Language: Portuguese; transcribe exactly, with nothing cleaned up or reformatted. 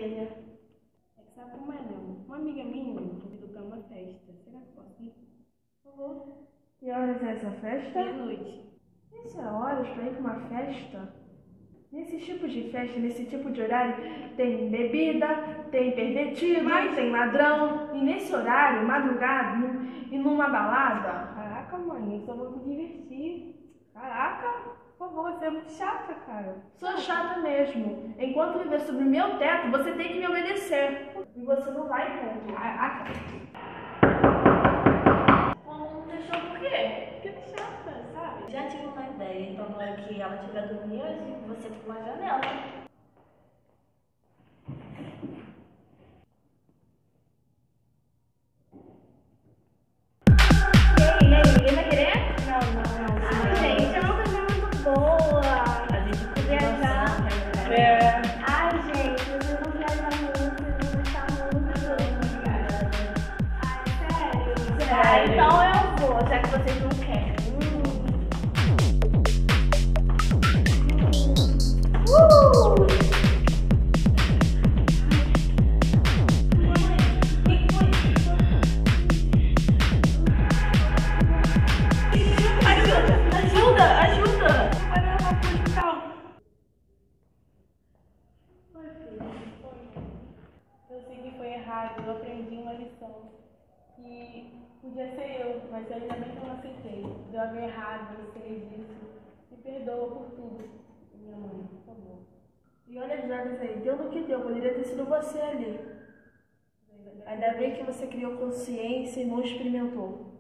igreja. É que sabe como é, não? Uma amiga minha convidou pra uma festa. Será que posso ir? Por favor. Que horas é essa festa? Meia-noite. Isso é horas pra ir pra uma festa? Nesse tipo de festa, nesse tipo de horário, tem bebida, tem pervertido, Mas... tem ladrão. E nesse horário, madrugada, num- e numa balada... Caraca, mãe, eu só vou me divertir. Caraca, por favor, você é muito chata, cara. Sou chata mesmo. Enquanto viver sob o meu teto, você tem que me obedecer. E você não vai, ponto. Caraca. Não deixou por quê? Que chata, sabe? Já tive uma ideia, então na hora que ela estiver dormindo, eu digo você pela janela. E aí, e aí, ninguém vai querer? Não, não, não. Ai, gente, é uma coisa muito boa. A gente pode Viajar. dançar, É. Ai, gente, vocês não viajam muito, vocês vão gostar muito. Ah, Ai, sério. sério? Então eu vou, já que vocês não querem. Uh! Ajuda, ajuda! Vai levar pro hospital. Oi, filha. Eu sei que foi errado, eu aprendi uma lição. Que podia ser eu, mas ainda bem que eu não aceitei. Droga errada, eu sei disso. Me perdoa por tudo. Minha mãe, por favor. E olha as drogas aí, deu no que deu, poderia ter sido você ali. Ainda bem que você criou consciência e não experimentou.